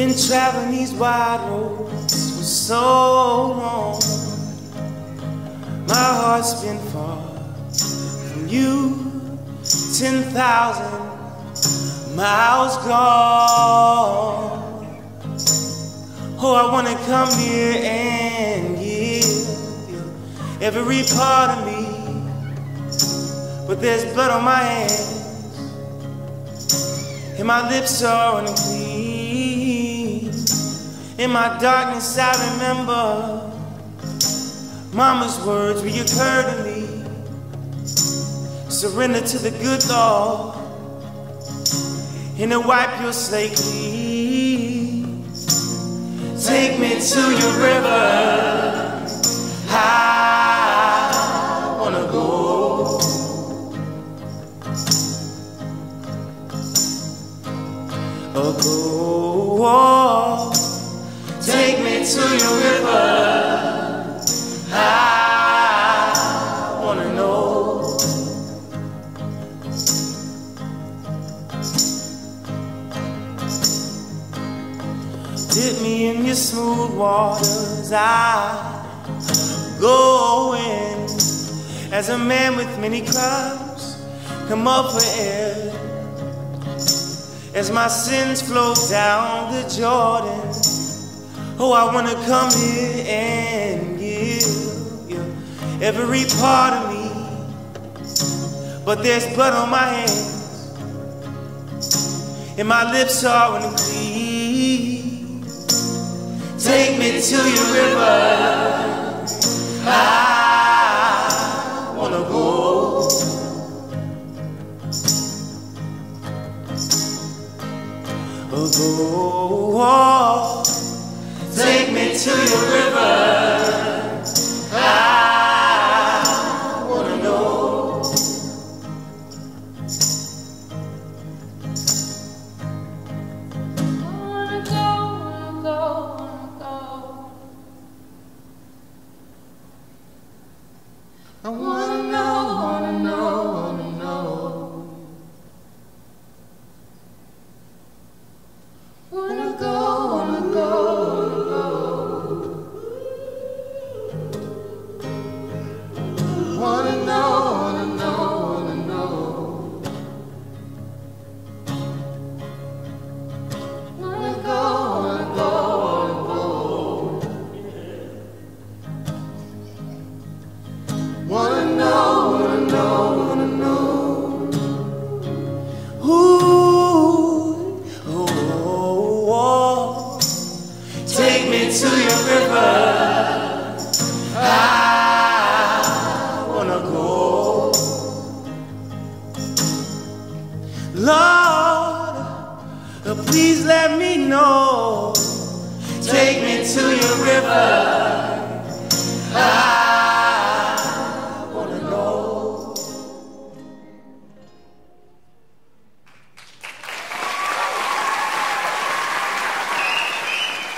been traveling these wide roads for so long. My heart's been far from you, 10,000 miles gone. Oh, I wanna come here and give you every part of me, but there's blood on my hands and my lips are unclean. In my darkness I remember Mama's words reoccur to me. Surrender to the good Lord and to wipe your slate clean. Take me to your river, I wanna go. Oh, go. Take me to your river, I wanna know. Dip me in your smooth waters, I go in. As a man with many crowns, come up for air. As my sins flow down the Jordan, oh, I wanna come here and give you every part of me, but there's blood on my hands and my lips are unclean. Take me to your river, I wanna go. Oh, go. Take me to your river, I wanna know. Wanna go, wanna go, wanna go. I wanna know, wanna know, wanna know. Wanna go, wanna go, wanna know, wanna know, wanna know. Wanna go, wanna go, wanna know, wanna know, wanna know. Ooh, oh, take me to your river, I wanna go. Lord, please let me know. Take me to your river,